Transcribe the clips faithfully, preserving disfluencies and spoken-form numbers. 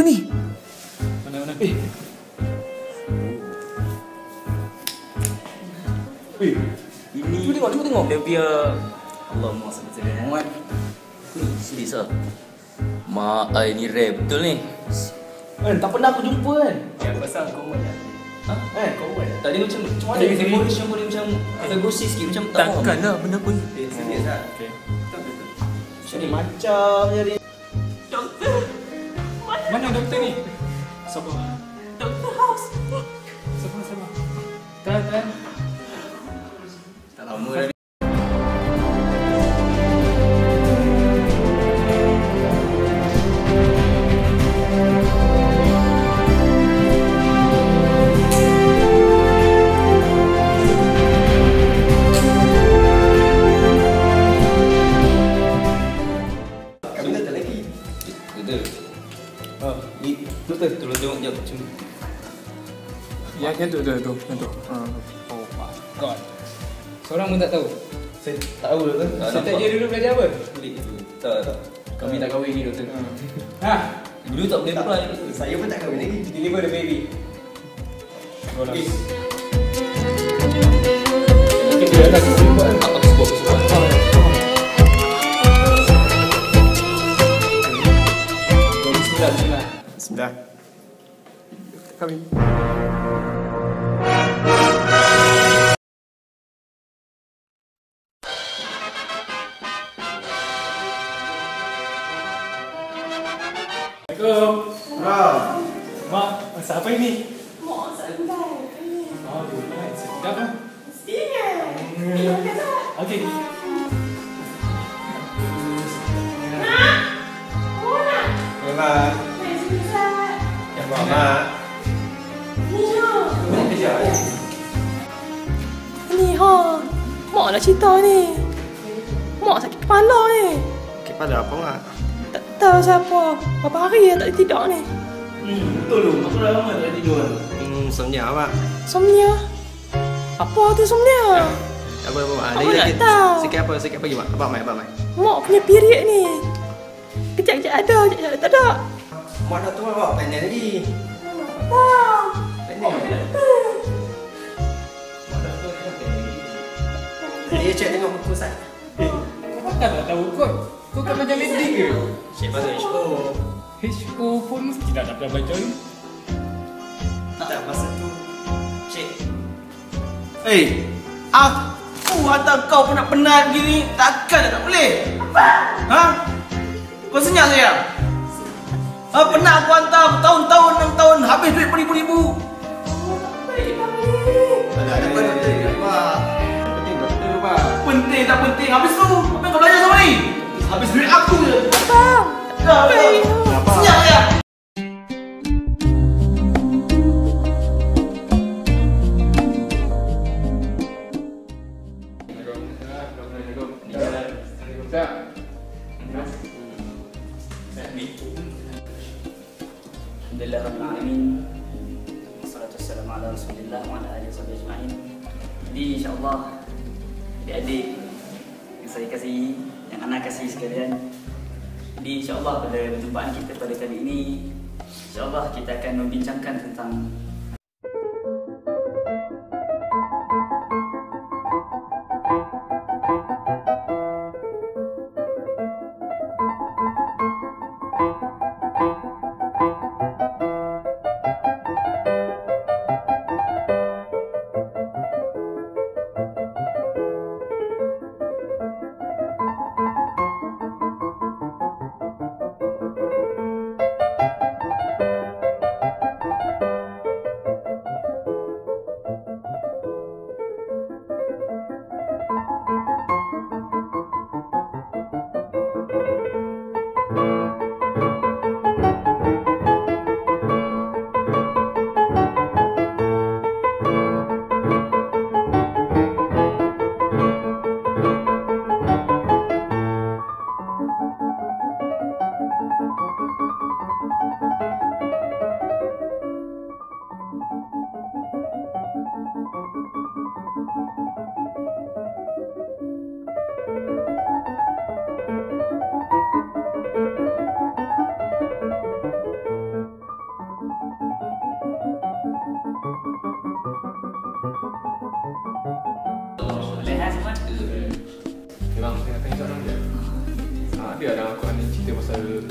ni? Mana mana? Eh. Eh. Ini. Cuba tengok, cuba tengok. Dia biar Allahumma salli ala Muhammad. Ni serius ah. Mak ai ni rare betul ni. Eh, tak pernah aku jumpa kan? Ya, pasal kau buat. Ha? Eh, Kau buat. Tak dia macam macam mana Dia- dia dia- decoration pun dia macam agak grossi sikit macam tak faham. Takkanlah benda pun. Eh, serius ah. Okey. Jadi macam jadi. Doktor. Mana doktor ni? Siapa? Doktor House. Siapa siapa? Tahan tahan. Tak lama dah. Doktor, Tolong tengok jap macam Ya, yang tu tu tu, yang tu. Ha. Oh my god. Seorang pun tak tahu. saya tak tahu doktor. Tak Saya tak nampak. dia dulu belajar apa? kulit tu. Tak tak. Kami tak kahwin ni doktor. Ha. Dulu tak boleh apply doktor. Saya pun tak kahwin lagi. Deliver the baby. Okey. Okey, dia dah aku buat. Aku sebab aku sebab. Bismillah, bismillah. Bismillah. Kami. Assalamualaikum. Ram. Mak, masak apa ini? Mak masak gulai. Oh, gulai. Sedap kan? Mestinya. Minum ke tak? Okey. Nak? Mau nak? Memang. Main susah. Ya, Mak. Minum. Ini kerja. Ni ha. Mak nak cerita ni. Mak sakit kepala ni. Kepala apa, Mak? Tak tahu siapa. Berapa hari dah tak tidur ni. Hmm, betul tu. Aku dah lama tak tidur. Hmm, somnia Mak. Somnia. Apa tu somnia? Tak apa, apa Mak. Apa Lagi nak sikit. tahu? Sikit apa, sikit bagi Mak. Abang Mai, abang Mai. Mak punya period ni. Kejap-kejap ada, kejap-kejap tak ada. Mak dah tua Mak, pendek lagi. Tahu. Pendek. Mak dah tua kan pendek lagi. Dia cek tengok buku Ustaz. Kau kan tak tahu kot. Kau kan macam medik ke? Cek pasal H O. H O pun mesti dah dapat baca ni. Tak, masa tu cek. Eh, aku hantar kau penat-penat gini, takkan tak boleh? Ha? Kau senyap saya? Ha, penat aku hantar bertahun-tahun, enam tahun, habis duit beribu-ribu. Ada ada apa doktor ni Mak? Penting doktor Mak. Penting tak penting, habis tu, apa yang kau belajar sama ni? Habis duit aku je. Abang. Dah, dah. Senyap saya? Alhamdulillah rabbil alamin. Wassalatu wassalamu ala Rasulillah wa ala alihi washabbihi ajma'in. Jadi insya-Allah adik-adik yang saya kasihi, yang anak kasihi sekalian. Jadi insya-Allah pada perjumpaan kita pada kali ini, insya-Allah kita akan membincangkan tentang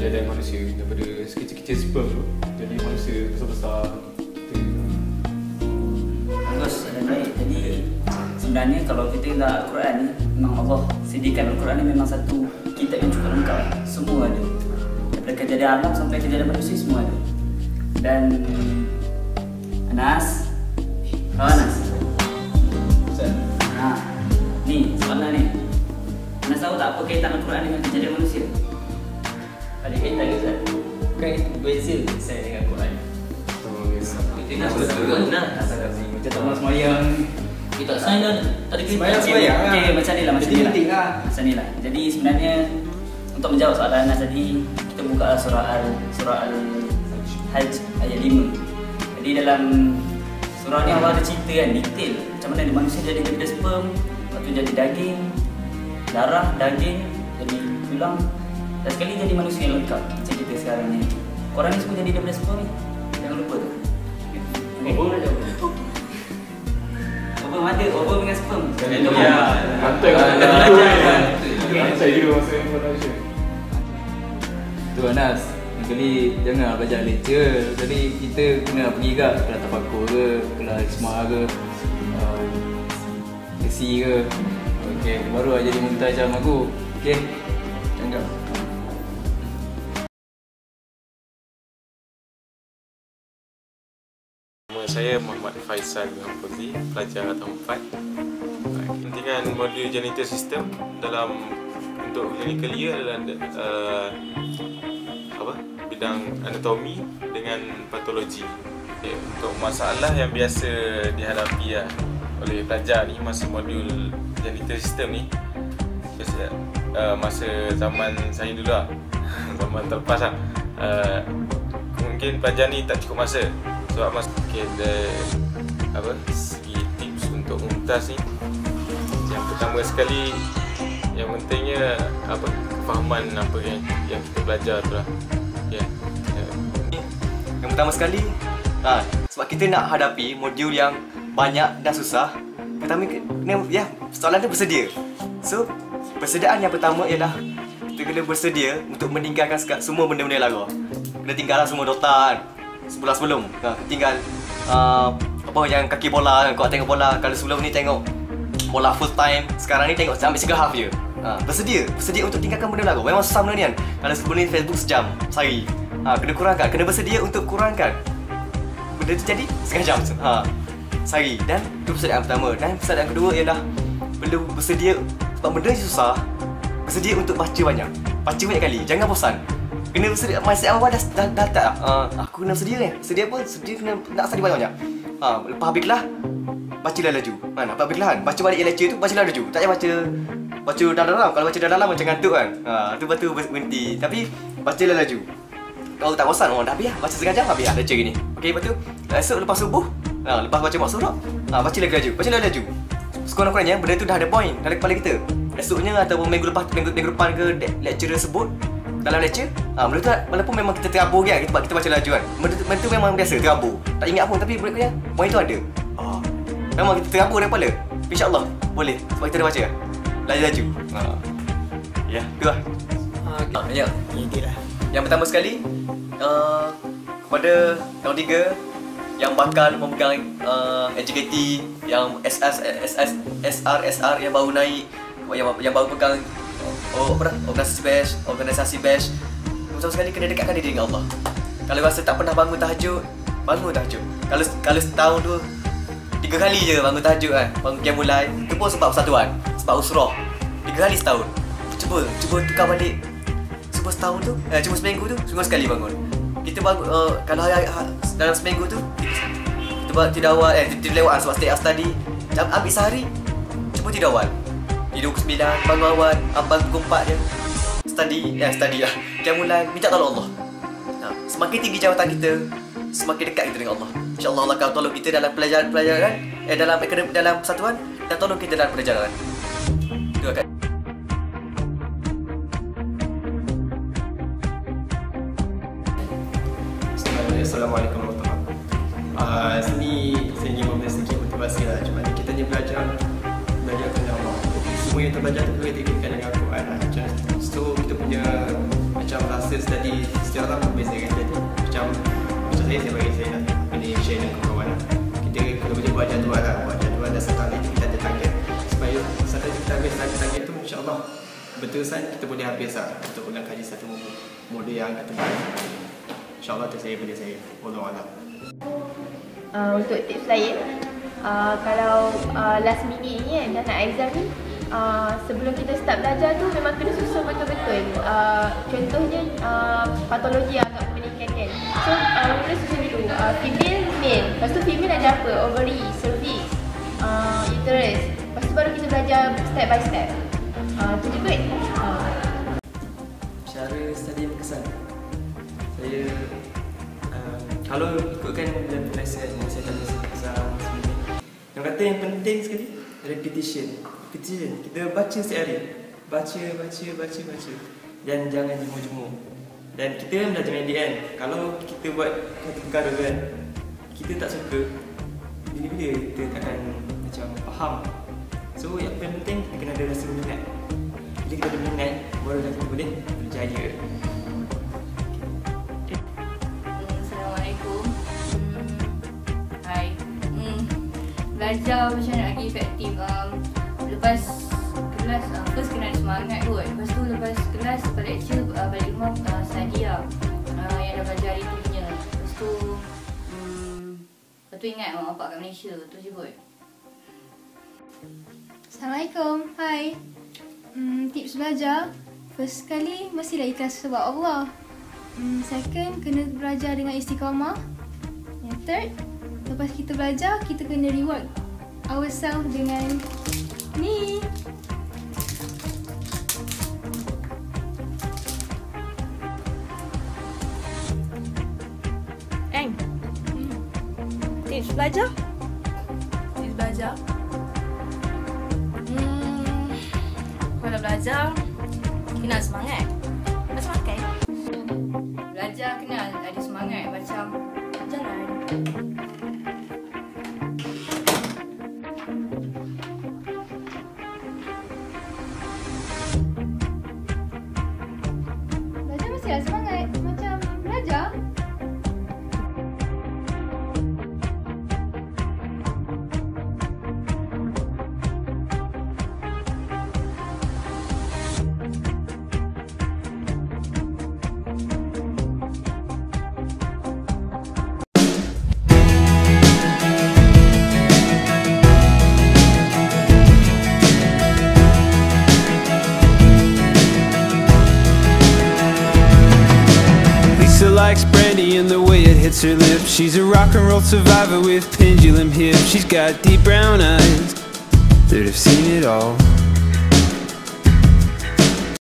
kejadian manusia daripada sekecil-kecil sperm tu jadi manusia besar-besar. Bagus, ada baik. Jadi sebenarnya kalau kita lihat Al-Quran ni, memang Allah sediakan Al-Quran ni memang satu kitab yang cukup lengkap. Semua ada. Daripada kejadian alam sampai kejadian manusia semua ada. Dan Anas, oh Anas. Ha, ni soalan ni. Anas tahu tak apa kaitan Al-Quran dengan kejadian manusia? Ada kaitan ke Ustaz? Bukan itu beza saya dengan Al-Quran. Kita nak betul nak macam tak mahu semayang. Kita tak sign dah. Tak ada kaitan. Semayang, semayang lah. Okey, macam ni lah, macam ni lah. penting lah. Macam ni lah. Jadi sebenarnya untuk menjawab soalan Anas tadi, kita buka surah Al surah Al-Hajj ayat lima. Jadi dalam surah ni Allah ada cerita kan, detail macam mana manusia jadi daripada sperm, lepas tu jadi daging, darah, daging, jadi tulang, dan sekali jadi manusia yang lengkap macam kita sekarang ni. Korang ni semua jadi daripada sperm ni, jangan lupa tu. Obor ada obor. Obor ada, obor dengan sperm. Ya, mantap kan. Saya juga masa informasi. Tu Anas, kali jangan belajar lecture. Jadi kita kena pergi ke kelas tafakur ke, kelas ismah ke, uh, sesi ke. Okey, baru aja jadi muntazam aku. Okey. Jangan. Nama saya Muhammad Faisal bin Fauzi, pelajar tahun empat. Kepentingan modul genital system dalam untuk clinical year adalah uh, apa? Bidang anatomi dengan patologi. Okay, untuk masalah yang biasa dihadapi lah oleh pelajar ni masa modul genital system ni, biasa, uh, masa zaman saya dulu lah, zaman terlepas lah, uh, mungkin pelajar ni tak cukup masa. Sebab mas okay, ada apa segi tips untuk mumtaz ni. Yang pertama sekali, yang pentingnya apa kefahaman apa yang yang kita belajar tu lah. Okay. Yang pertama sekali, ha, sebab kita nak hadapi modul yang banyak dan susah, pertama kena ya soalan tu bersedia. So persediaan yang pertama ialah kita kena bersedia untuk meninggalkan semua benda-benda lara. Kena tinggallah semua Dota kan. Sebulan sebelum ha, tinggal uh, apa yang kaki bola kan, kau tengok bola. Kalau sebelum ni tengok bola full time, sekarang ni tengok ambil single half je. Ha, bersedia, bersedia untuk tinggalkan benda lagu. Memang susah benda ni kan. Kalau sebelum ni Facebook sejam sehari, ha, kena kurangkan, kena bersedia untuk kurangkan benda tu jadi setengah jam ha, sehari. Dan itu persediaan pertama. Dan persediaan kedua ialah perlu bersedia, sebab benda ni susah, bersedia untuk baca banyak. Baca banyak kali, jangan bosan. Kena bersedia, mindset awal dah dah, dah tak uh, aku kena bersedia ni. Sedia apa? Sedia kena nak study banyak-banyak. Ha, lepas habis kelas, bacalah laju. Kan, lepas habis kelas kan, baca balik lecture tu, bacalah laju. Tak payah baca baca dalam-dalam. Kalau baca dalam-dalam macam ngantuk kan. Ha, tu lepas tu berhenti. Tapi bacalah laju. Kalau tak bosan, oh dah habis lah. Baca setengah jam habis lah lecture gini. Okey, lepas tu esok lepas subuh, ha, lepas baca mak surah, ha, baca lagi laju. Bacalah laju. Sekurang-kurangnya benda tu dah ada point dalam kepala kita. Esoknya ataupun minggu lepas minggu, minggu depan ke lecturer sebut dalam lecture, ha, benda tu walaupun memang kita terabur kan, kita, kita baca laju kan, benda tu, benda tu memang biasa, terabur, tak ingat pun, tapi berikutnya point tu ada. Oh, memang kita terabur dalam kepala. InsyaAllah boleh, sebab kita dah baca laju-laju. Ha. Ya, tu lah. Ha, ya. Yang pertama sekali, uh, kepada tahun tiga yang bakal memegang uh, N J K T, yang S S, S S, S R, S R yang baru naik, yang, yang baru pegang Oh, apa dah? Organisasi bash, organisasi bash. Pertama sekali kena dekatkan diri dengan Allah. Kalau rasa tak pernah bangun tahajud, bangun tahajud. Kalau kalau setahun tu tiga kali je bangun tahajud kan, bangun qiyam mulai. Itu pun sebab persatuan, sebab usrah. Tiga kali setahun. Cuba, cuba tukar balik. Cuba setahun tu, eh, cuba seminggu tu, seminggu sekali bangun. Kita bangun uh, kalau hari, hari, dalam seminggu tu kita tidur awal, eh tidur lewat sebab stay up study. Ambil sehari, cuba tidur awal. Tidur pukul sembilan, bangun awal, bangun pukul empat je. Study, ya study lah. Qiyam mulai, minta tolong Allah. Ha, semakin tinggi jawatan kita, semakin dekat kita dengan Allah. InsyaAllah Allah akan tolong kita dalam pelajaran-pelajaran, eh dalam akademik, dalam persatuan, dan tolong kita dalam perjalanan. Itu akan. Assalamualaikum warahmatullahi wabarakatuh. Uh, sini saya ingin memberi sedikit motivasi lah. Cuma kita ni belajar belajar tentang Allah. Semua yang kita belajar tu perlu kita ikutkan dengan Al-Quran lah. So kita punya macam rasa masa study setiap orang berbeza kan. Jadi macam macam saya, saya bagi saya nak kena share dengan kawan-kawan lah. Kita kalau boleh buat jadual lah, buat jadual dan setiap hari kita ada target supaya satu kita habis target tu insyaAllah berterusan kita boleh habis lah untuk ulang kaji satu modul yang akan terbaik. InsyaAllah tu saya pada saya. Wallahualam. Uh, untuk tips lain, uh, kalau uh, last minute ni kan, dah nak exam ni, uh, sebelum kita start belajar tu memang kena susun betul-betul. Uh, contohnya uh, patologi yang agak membedakan kan. So, uh, mula susun dulu. Uh, female, male. Lepas tu female ada apa? Ovary, cervix, uh, uterus. Lepas tu baru kita belajar step by step. Uh, tu je kot. Uh. Cara study yang berkesan. Saya uh, kalau ikutkan dalam lesson yang saya tulis exam sebelum ni, yang kata yang penting sekali repetition. Repetition. Kita baca setiap hari. Baca, baca, baca, baca. Dan jangan jemur-jemur. Dan kita belajar medik kan. Kalau kita buat satu perkara kan, kita tak suka, bila-bila kita akan macam faham. So yang penting kita kena ada rasa minat. Bila kita ada minat, baru kita boleh berjaya. Assalamualaikum. Hmm. Hai. Hmm. Belajar macam mana lagi efektif? Um, lepas kelas, uh, first kena ada semangat kot. Lepas tu lepas kelas, lepas lecture, uh, balik rumah uh, study lah. Uh, yang dah belajar hari tu punya. Lepas tu, hmm, lepas tu ingat mak bapak kat Malaysia. Tu je kot. Assalamualaikum. Hai. Hmm, tips belajar. First sekali, mestilah ikhlas sebab Allah. Hmm, second, kena belajar dengan istiqamah. Yang third, lepas kita belajar, kita kena reward ourselves dengan ni. Eng, hmm. tips belajar? Tips belajar? Hmm, kalau belajar, kena semangat. Macam makan. Belajar kena ada semangat macam jalan. Belajar mestilah semangat. Macam belajar. Likes brandy and the way it hits her lips. She's a rock and roll survivor with pendulum hips. She's got deep brown eyes that have seen it all.